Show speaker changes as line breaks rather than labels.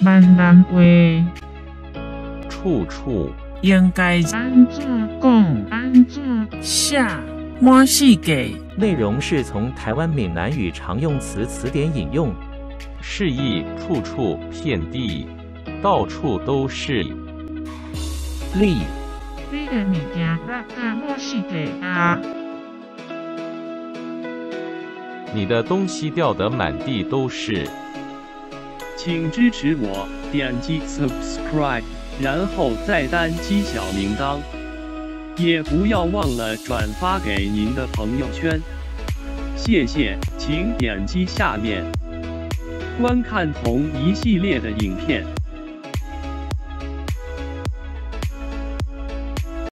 万难为，
处处
应该安怎讲？安怎写？满世界
内容是从台湾闽南语常用词词典引用，
示意处处遍地，到处都是。
例
你的物件落到满世界啊！
你的东西掉得满地都是。
请支持我，点击 subscribe， 然后再单击小铃铛，也不要忘了转发给您的朋友圈。谢谢，请点击下面观看同一系列的影片。